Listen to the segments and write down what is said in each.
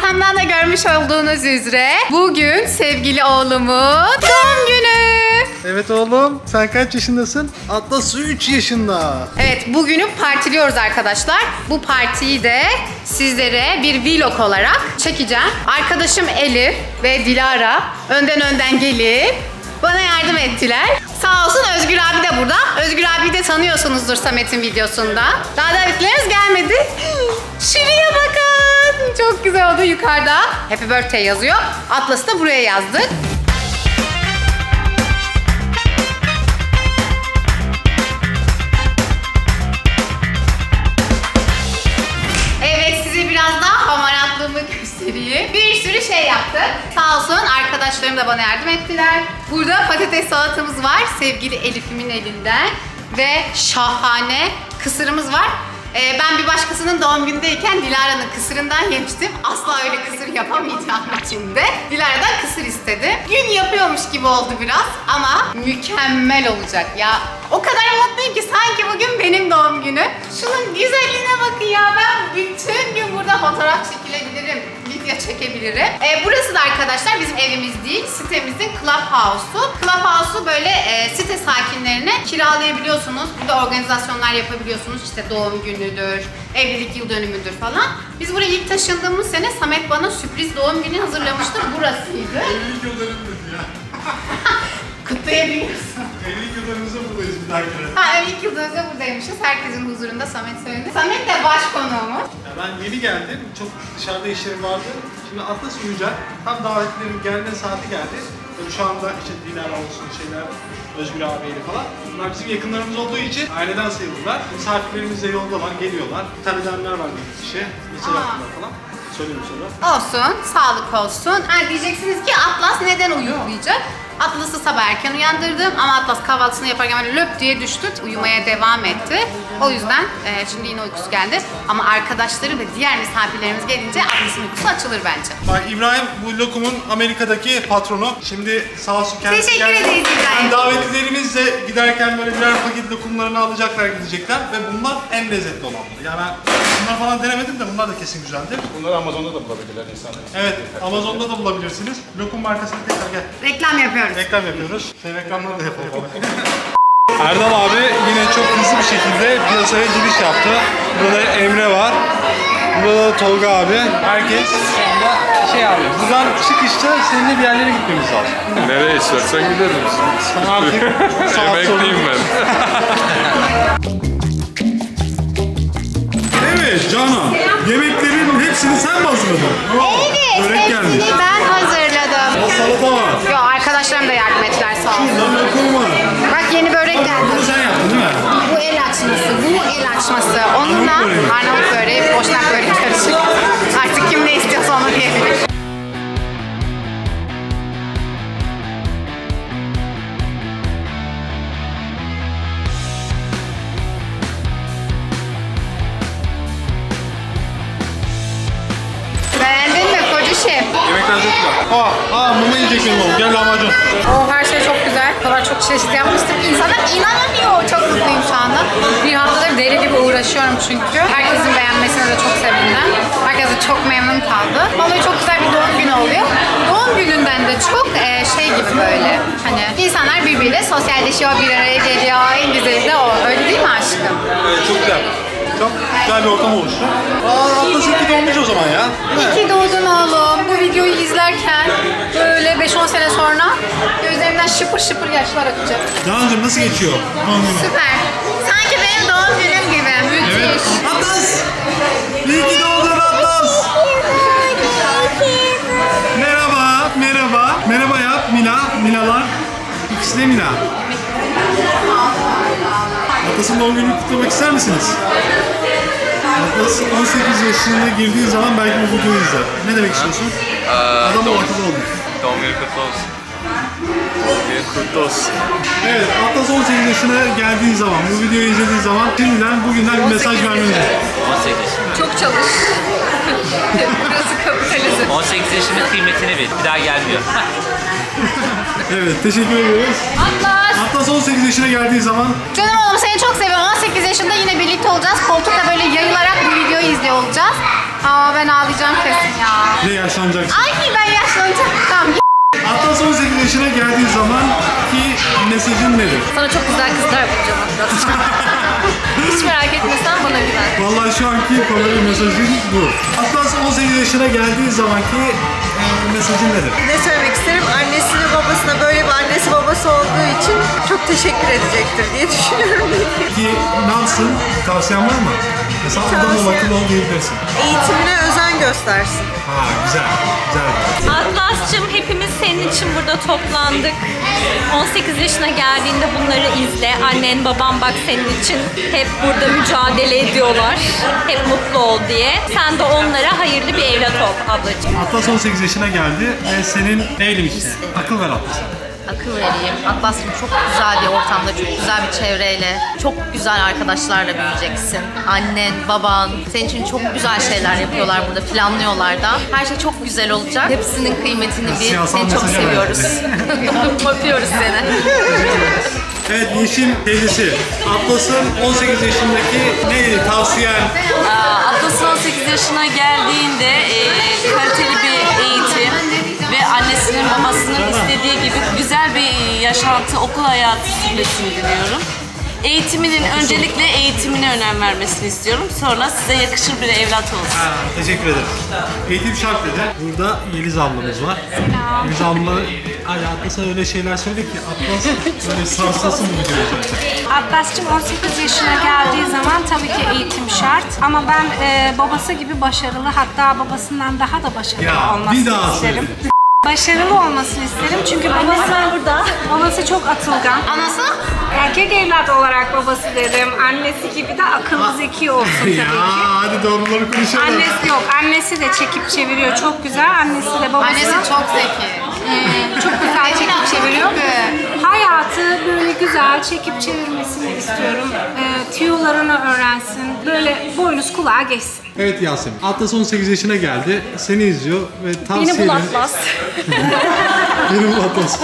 arkamdan da görmüş olduğunuz üzere bugün sevgili oğlumun doğum günü. Evet oğlum, sen kaç yaşındasın? Atlas 3 yaşında. Evet, bugünü partiliyoruz arkadaşlar. Bu partiyi de sizlere bir vlog olarak çekeceğim. Arkadaşım Elif ve Dilara önden gelip bana yardım ettiler. Sağ olsun Özgür abi de burada. Özgür abi de tanıyorsunuzdur Samet'in videosunda. Daha davetleriniz gelmedi. Şuraya bakın. Çok güzel oldu yukarıda. Happy birthday yazıyor. Atlas'ı da buraya yazdık. Evet, size biraz daha hamaratlığımı göstereyim. Bir sürü şey yaptık. Sağ olsun arkadaşlarım da bana yardım ettiler. Burada patates salatamız var sevgili Elif'imin elinden. Ve şahane kısırımız var. Ben bir başkasının doğum günündeyken Dilara'nın kısırından yemiştim. Asla öyle kısır yapamayacağım için de Dilara'dan kısır istedi. Gün yapıyormuş gibi oldu biraz ama mükemmel olacak ya. O kadar mutluyum ki sanki bugün benim doğum günü. Şunun güzelliğine bakın ya, ben bütün gün burada fotoğraf çekilebilirim, video çekebilirim. Burası da arkadaşlar bizim evimiz değil, sitemizin Clubhouse'u. Clubhouse'u böyle site sakinlerine kiralayabiliyorsunuz. Burada organizasyonlar yapabiliyorsunuz. İşte doğum günüdür, evlilik yıl dönümüdür falan. Biz buraya ilk taşındığımız sene Samet bana sürpriz doğum günü hazırlamıştı. Burasıydı. Evlilik yıl dönümümüz ya. Kutlayabiliyorsun. Evlilik yıl dönümümüzde buradayız bir dahakine. Ha, evlilik yıl dönümümüzde buradaymışız. Herkesin huzurunda Samet söyledi. Samet de baş konuğumuz. Ya ben yeni geldim. Çok dışarıda işlerim vardı. Şimdi Atlas uyuyacak. Tam davetlilerin gelme saati geldi. Tabii şu anda işte Dilara olsun şeyler, Özgür abiyle falan. Bunlar bizim yakınlarımız olduğu için aileden sayılırlar. Misafirlerimiz de yoldalar, geliyorlar. Bir tane demler var bir kişi. Mesaj attılar falan. Söyleyeyim sonra. Olsun, sağlık olsun. Ha, diyeceksiniz ki Atlas neden uyuklayacak? Atlas'ı sabah erken uyandırdım ama Atlas kahvaltısını yaparken böyle löp diye düştü. Uyumaya devam etti. O yüzden şimdi yine uykusu geldi. Ama arkadaşları ve diğer misafirlerimiz gelince Atlas'ın uykusu açılır bence. Bak İbrahim bu lokumun Amerika'daki patronu. Şimdi sağ olsun kendisi Teşekkür ederiz İbrahim. Yani davetlilerimiz de giderken böyle birer paket lokumlarını alacaklar, gidecekler ve bunlar en lezzetli olanlar. Yani ben bunlar falan denemedim de bunlar da kesin güzeldir. Bunları Amazon'da da bulabilirler insanlar. Evet, Amazon'da da bulabilirsiniz. Lokum markasını tekrar gel. Reklam yapıyoruz. Reklam yapıyoruz. Reklamları da yapalım. Erdal abi yine çok hızlı bir şekilde piyasaya giriş yaptı. Burada Emre var. Burada da Tolga abi. Herkes Şey abi. buradan çıkışta seninle bir yerlere gitmemiz lazım. Nereye istersen gideriz. Artık saat Emekliyim ben. Evet Canan, yemeklerin hepsini sen mi hazırladın? Evet, Börek gelmiş. hepsini ben hazırladım. O salata var. Yo, arkadaşlarım da yardım ettiler sağ olsun. Şurada lokum var. Bak yeni börek geldi. Bunu sen yaptın değil mi? Bu el açması, bu el açması. Onunla Arnavut böreği, Boşnak böreği karışık. Artık kim ne istiyorsa onu diyebilir. Beğendin mi koca şef? Yemekler çok güzel. Mama yiyecek benim oğlum. Gel lahmacun. O her şey çok güzel. O kadar çok çeşit yapmıştık ki insanlar inanamıyor. Çok mutluyum şu anda. Bir haftadır deli gibi uğraşıyorum çünkü. Herkesin beğenmesine de çok sevindim. Herkes de çok memnun kaldı. Vallahi çok güzel bir doğum günü oluyor. Doğum gününden de çok şey gibi böyle. Hani insanlar birbiriyle sosyalleşiyor, bir araya geliyor. En güzeli de o. Öyle değil mi aşkım? Evet, çok güzel. Çok güzel bir ortam oluştu. Atlas iyi doğmuş o zaman ya. İyi ki doğdun oğlum. Bu videoyu izlerken böyle 5-10 sene sonra gözlerimden şıpır şıpır yaşlar akacak. Canancığım nasıl geçiyor doğum günü? Süper. Sanki benim doğum günüm gibi. Müthiş. Evet. Atlas! İyi ki doğdun Atlas! Merhaba, merhaba. Merhaba yap Mila, Milalar. İkisi de Mila. Atlas'ın doğum gününü kutlamak ister misiniz? Atlas 18 yaşına girdiği zaman belki bu videoyu izler. Ne demek istiyorsun? Adam ortada oldu. Doğum günü kutlu olsun. Doğum günü kutlu olsun. Evet, Atlas 18 yaşına geldiği zaman, bu videoyu izlediği zaman şimdiden bugünden bir mesaj vermemiz lazım. 18 yaşında. Çok çalış. Burası kapitalizm. 18 yaşının kıymetini bil. Bir daha gelmiyor. Evet, teşekkür ediyoruz. Atlas 18 yaşına geldiği zaman Canım oğlum seni çok seviyorum. 18 yaşında yine birlikte olacağız. Koltukta böyle yayılarak bu videoyu izliyor olacağız. Aa ben ağlayacağım kesin ya. Ne yaşlanacaksın? Ay ben yaşlanacağım. Tamam. Atlas 18 yaşına geldiği zaman ki mesajın nedir? Sana çok güzel kızlar bulacağım Atlas. Hiç merak etme, sen bana güven. Vallahi şu anki favori mesajın bu. Atlas 18 yaşına geldiği zamanki mesajın nedir? Ne söylemek isterim? Annesine babasına böyle bir annesi babası olduğu için çok teşekkür edecektir diye düşünüyorum. Ki ne yapsın? Tavsiyen var mı? Mesela adam ol, akıllı ol diyebilirsin. Eğitimine özen göstersin. Ha güzel, güzel. Atlas'cığım, hepimiz senin için burada toplandık. 18 yaşına geldiğinde bunları izle. Annen, baban bak senin için hep burada mücadele ediyorlar. Hep mutlu ol diye. Sen de onlara hayırlı bir evlat ol ablacığım. Atlas 18 yaşına geldi ve senin neylim işte? Akıl ver Atlas'a. Akıl vereyim. Atlas'cığım çok güzel bir ortamda, çok güzel bir çevreyle, çok güzel arkadaşlarla büyüyeceksin. Annen, baban senin için çok güzel şeyler yapıyorlar burada, planlıyorlar da. Her şey çok güzel olacak. Hepsinin kıymetini bil. Siyasal Seni çok mesajı seviyoruz. Öpüyoruz seni. Evet, Yeşim teyzesi. Atlas'ın 18 yaşındaki neydi tavsiyen? Atlas'ın 18 yaşına geldiğinde kaliteli bir eğitim ve annesinin babasının istediği gibi güzel bir yaşantı, okul hayatı sürmesini diliyorum. Eğitiminin öncelikle eğitimine önem vermesini istiyorum. Sonra size yakışır bir evlat olsun. Teşekkür ederim. Eğitim şart dedi. Burada Yeliz ablamız var. Yeliz abla, ay Atlas'a öyle şeyler söyle ki Atlas böyle sarsılsın bu videoyu zaten. Atlas'cığım 18 yaşına geldiği zaman tabii ki eğitim şart. Ama ben babası gibi başarılı, hatta babasından daha da başarılı Ya olmasını bir daha isterim. söyle. Başarılı olmasını isterim çünkü babası çok atılgan. Anası? Erkek evlat olarak babası dedim. Annesi gibi de akıllı zeki olsun tabii Ya ki. hadi doğruları konuşalım. Annesi yok. Annesi de çekip çeviriyor. Çok güzel. Annesi de babası. Annesi çok zeki. Çok güzel çekip çeviriyor. Hayatı böyle güzel çekip çevirmesini istiyorum. Tüyolarını öğrensin. Böyle boynuz kulağa geçsin. Evet Yasemin, Atlas 18 yaşına geldi. Seni izliyor ve tavsiye Beni bul Atlas. Beni bul Atlas.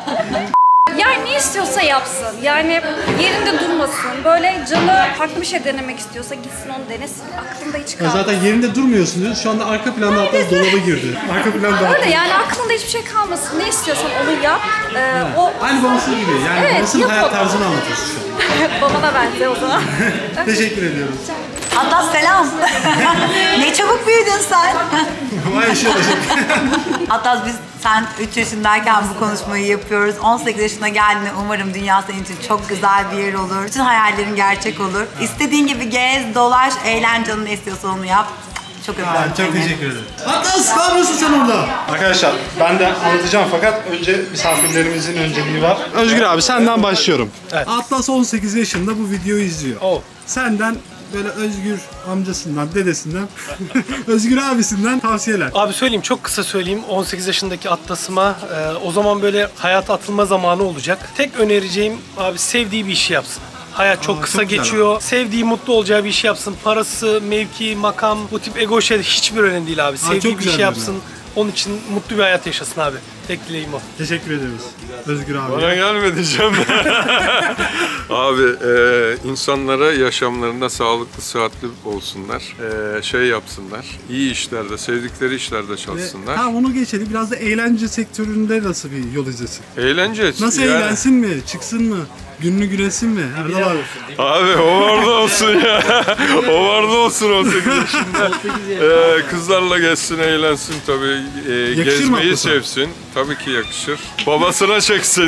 Yani ne istiyorsa yapsın. Yani yerinde durmasın. Böyle canı farklı bir şey denemek istiyorsa gitsin onu denesin. Aklında hiç Ya kalmasın. zaten yerinde durmuyorsun diyoruz. Şu anda arka planda Atlas dolaba girdi. Arka planda Öyle yani aklında hiçbir şey kalmasın. Ne istiyorsan onu yap. O Aynı babası gibi. Yani Evet, babasının yap hayat onu. tarzını anlatıyorsun şu an. babana benze o zaman. Teşekkür ediyoruz. Atlas selam. Ne çabuk büyüdün sen. Vay işe Atlas sen 3 yaşındayken bu konuşmayı yapıyoruz. 18 yaşına geldiğinde umarım dünya senin için çok güzel bir yer olur. Bütün hayallerin gerçek olur. İstediğin gibi gez, dolaş, eğlen, canın ne istiyorsa onu yap. Çok öpüyorum Çok seni. teşekkür ederim. Atlas ne yapıyorsun sen orada? Arkadaşlar ben de anlatacağım fakat önce misafirlerimizin önceliği var. Özgür abi senden başlıyorum. Evet. Atlas 18 yaşında bu videoyu izliyor. Senden böyle Özgür amcasından, dedesinden, Özgür abisinden tavsiyeler. Abi söyleyeyim, çok kısa söyleyeyim. 18 yaşındaki Atlas'ıma o zaman böyle hayata atılma zamanı olacak. Tek önereceğim abi sevdiği bir işi yapsın. Hayat çok kısa çok güzel geçiyor. Sevdiği, mutlu olacağı bir işi yapsın. Parası, mevki, makam, bu tip ego şeyler hiçbir önemli değil abi. Sevdiği çok bir güzel şey dedin. yapsın. Onun için mutlu bir hayat yaşasın abi. Tek dileğim o. Teşekkür ederiz Özgür abi. Bana gelme diyeceğim. Abi insanlara yaşamlarında sağlıklı, sıhhatli olsunlar. Şey yapsınlar. İyi işlerde, sevdikleri işlerde çalışsınlar. Tamam onu geçelim. Biraz da eğlence sektöründe nasıl bir yol izlesin? Eğlence. Nasıl yani. eğlensin mi? Çıksın mı? Gününü gülesin mi? Erdal abi. Abi o vardı olsun ya. O vardı olsun 18 yaşında. Kızlarla gezsin, eğlensin tabii. Yakışır mı Gezmeyi Atlas'a? sevsin. Tabii ki yakışır. Babasına çeksin.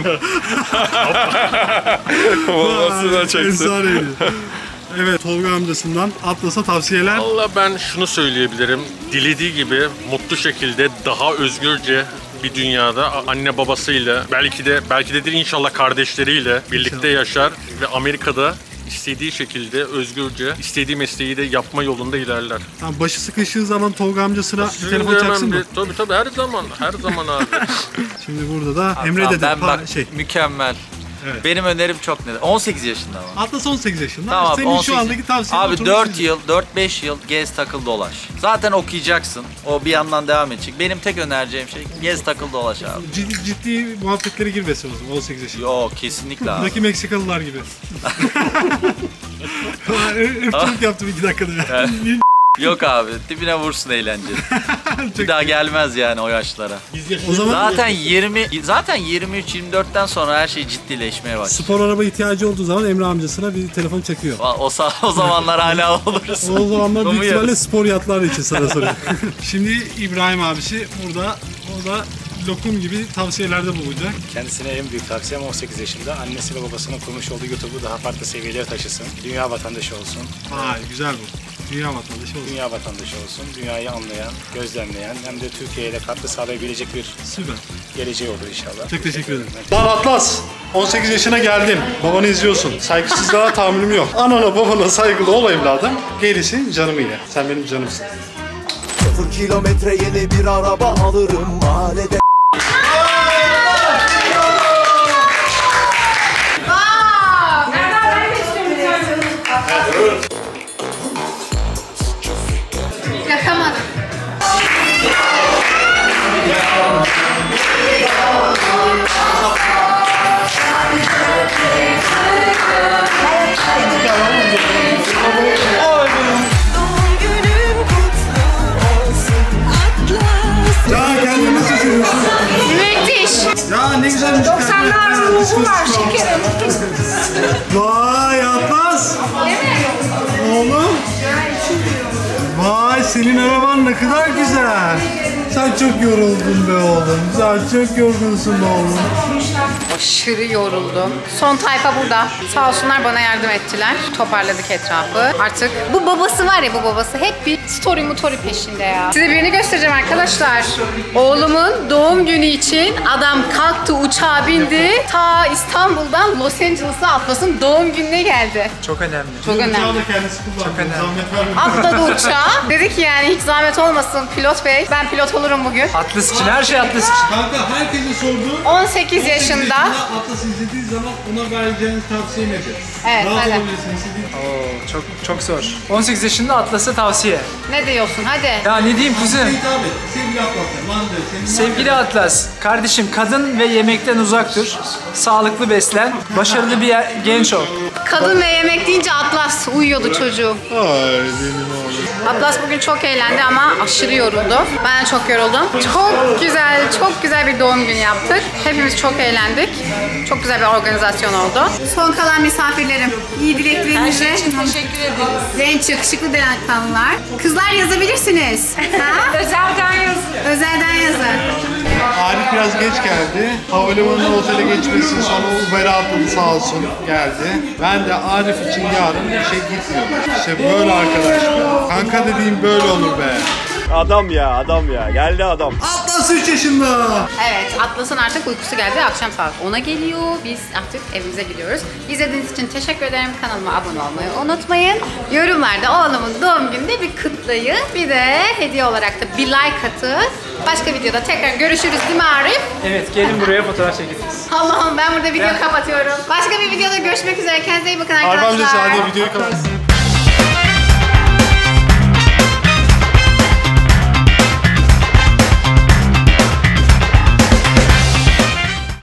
Babasına çeksin. Efsaneydi. Evet Tolga amcasından Atlas'a tavsiyeler. Valla ben şunu söyleyebilirim. Dilediği gibi mutlu şekilde daha özgürce bir dünyada anne babasıyla belki de değil inşallah kardeşleriyle birlikte yaşar ve Amerika'da istediği şekilde özgürce istediği mesleği de yapma yolunda ilerler. Tamam, başı sıkıştığı zaman Tolga amcasına bir telefon çaksın mı? Tabii her zaman abi. Şimdi burada da Emre dede. Ben bak Şey, mükemmel. Evet. Benim önerim çok net. 18 yaşında ama. Atlas 18 yaşında. Tamam, Senin 18. şu andaki tavsiyen Abi 4 yıl, 4-5 yıl gez takıl dolaş. Zaten okuyacaksın. O bir yandan devam edecek. Benim tek önereceğim şey gez takıl dolaş abi. Ciddi muhabbetlere girmesin o zaman 18 yaşında. Yok kesinlikle abi. Buradaki Meksikalılar gibi. Irkçılık yaptım 2 dakikada. Yok abi, dibine vursun eğlenceli. Bir daha gelmez yani o yaşlara. O zaman Zaten 23-24'ten sonra her şey ciddileşmeye başlıyor. spor araba ihtiyacı olduğu zaman Emre amcasına bir telefon çakıyor. O zamanlar hala oluruz. O zamanlar büyük ihtimalle Umuyoruz. spor yatlar için sana soruyorum. Şimdi İbrahim abisi burada, o da lokum gibi tavsiyelerde bulunacak. Kendisine en büyük tavsiyem 18 yaşında annesi ve babasının kurmuş olduğu YouTube'u daha farklı seviyelere taşısın. Dünya vatandaşı olsun. Vay güzel bu. Dünya vatandaşı olsun. Dünya vatandaşı olsun. Dünyayı anlayan, gözlemleyen hem de Türkiye'ye de katkı sağlayabilecek bir Süper. geleceği olur inşallah. Çok teşekkür ederim. Lan Atlas, 18 yaşına geldin. Babanı izliyorsun. Saygısızlığa tahammülüm yok. Anana babana saygılı ol evladım. Gerisi canımı ye. Sen benim canımsın. 0 kilometre yeni bir araba alırım mahallede. Yakamadım. Ya kendini nasıl hissediyorsun? Müthiş. Ya ne güzel müzik. 90'lar ruhu var şekerim. Vay Atlas. Oğlum. Vay senin araban ne kadar güzel. Sen çok yoruldun be oğlum. Sen çok yorgunsun be oğlum. Aşırı yoruldum. Son tayfa burada. Sağ olsunlar bana yardım ettiler. Toparladık etrafı. Artık bu babası var ya, bu babası hep bir story peşinde ya. Size birini göstereceğim arkadaşlar. Oğlumun doğum günü için adam kalktı, uçağa bindi. Ta İstanbul'dan Los Angeles'a Atlas'ın doğum gününe geldi. Çok önemli. Çok önemli. Uçağı da kendisi kullandı. Çok önemli. Zahmet vermedi. Atladı uçağa. Dedi ki yani hiç zahmet olmasın pilot bey. Ben pilot olurum bugün. Atlas için, her şey Atlas için. Kanka herkese sordu. 18 yaşında. Atlas'ı izlediği zaman ona vereceğiniz tavsiye nedir? Evet, Rahat hadi. olabilirsin, istediğin. Oo, çok zor. 18 yaşında Atlas'a tavsiye. Ne diyorsun hadi. Ya ne diyeyim kuzenim? Hitap et. Sevgili Atlas'la. Mande. Senin Sevgili Atlas, kardeşim kadın ve yemekten uzak dur. Sağlıklı beslen. Başarılı bir genç ol. Kadın ve yemek deyince Atlas uyuyordu çocuğum. Ay benim oğlum. Atlas bugün çok eğlendi ama aşırı yoruldu. Ben de çok yoruldum. Çok güzel bir doğum günü yaptık. Hepimiz çok eğlendik. Çok güzel bir organizasyon oldu. Son kalan misafirlerim. İyi dileklerimizle. Teşekkür ederiz. Genç, yakışıklı delikanlılar. Kızlar yazabilirsiniz. Ha? Özelden yazın. Özelden yazın. Arif biraz geç geldi. Havalimanına otele geçmesi sonra Uber'e atladı sağ olsun geldi. Ben de Arif için yarın gitmiyorum. İşte böyle arkadaş be. Kanka dediğim böyle olur be. Adam ya. Geldi adam. Atlas 3 yaşında. Evet, Atlas'ın artık uykusu geldi. Akşam saat 10'a geliyor. Biz artık evimize gidiyoruz. İzlediğiniz için teşekkür ederim. Kanalıma abone olmayı unutmayın. Yorumlarda oğlumun doğum gününde bir kutlayın. Bir de hediye olarak da bir like atın. Başka videoda tekrar görüşürüz değil mi Arif? Evet, gelin buraya fotoğraf çekeceğiz. Allah'ım ben burada video kapatıyorum. Başka bir videoda görüşmek üzere. Kendinize iyi bakın Arif arkadaşlar. amcası hadi videoyu kapat.